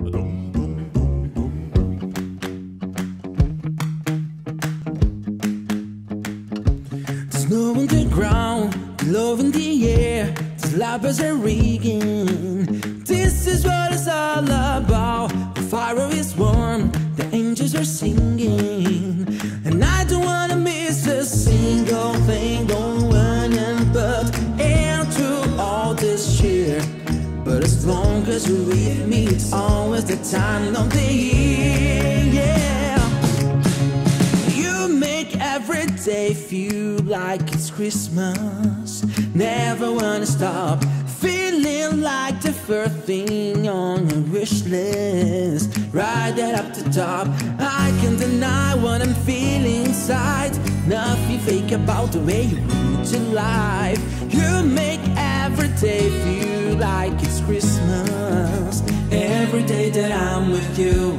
Snow on the ground, love in the air, the slappers are ringing. This is what it's all about. The fire is warm, the angels are singing. And I don't wanna miss a single thing. Don't run and but into all this cheer. But as long as you're with me, it's always the time of the year, yeah. You make every day feel like it's Christmas. Never wanna stop feeling like the first thing on your wish list. Right there up the top, I can't deny what I'm feeling inside. Nothing fake about the way you bring to life. You make every day feel like it's Christmas. Every day that I'm with you.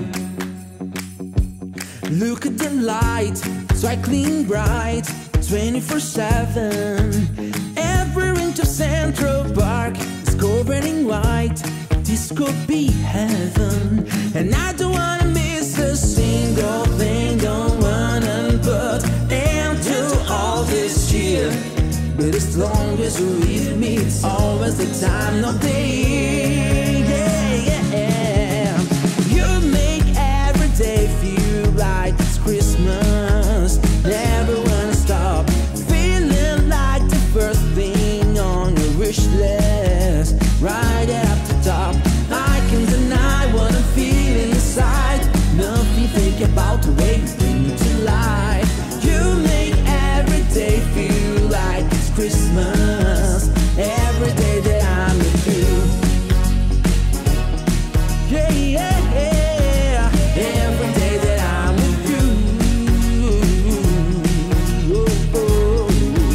Look at the light, sparkling bright, 24/7. Every inch of Central Park is covered in white. This could be heaven, and I don't wanna miss a single thing. Don't wanna put into all this cheer. But as long as you're with me, it's always the time of the year, yeah, yeah. You make every day feel like it's Christmas. Never wanna stop feeling like the first thing on your wish list. Right up the top, I can't deny what I'm feeling inside. Nothing fake about the way you bring it to life. You make every day feel like it's Christmas. Every day that I'm with you, yeah, yeah, yeah. Every day that I'm with you, oh, oh.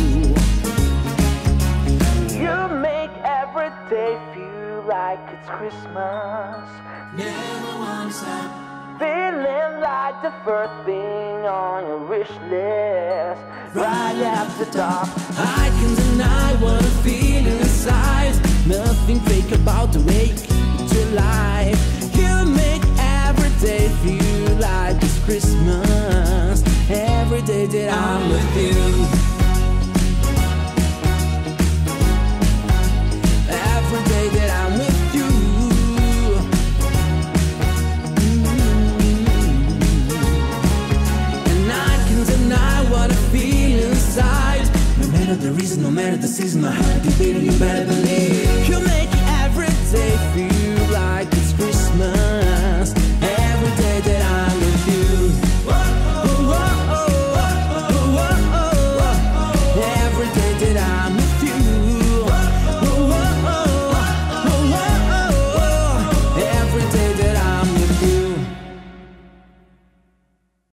You make every day feel like it's Christmas. Never wanna stop feeling like the first thing on your wish list. Right at the top, I can't deny what I'm feeling inside. Nothing fake about the way you keep it to life. You make every day feel like it's Christmas. Every day that I'm with you. Every day that I'm with you. What I feel inside. No matter the reason, no matter the season, my heart is beating you better than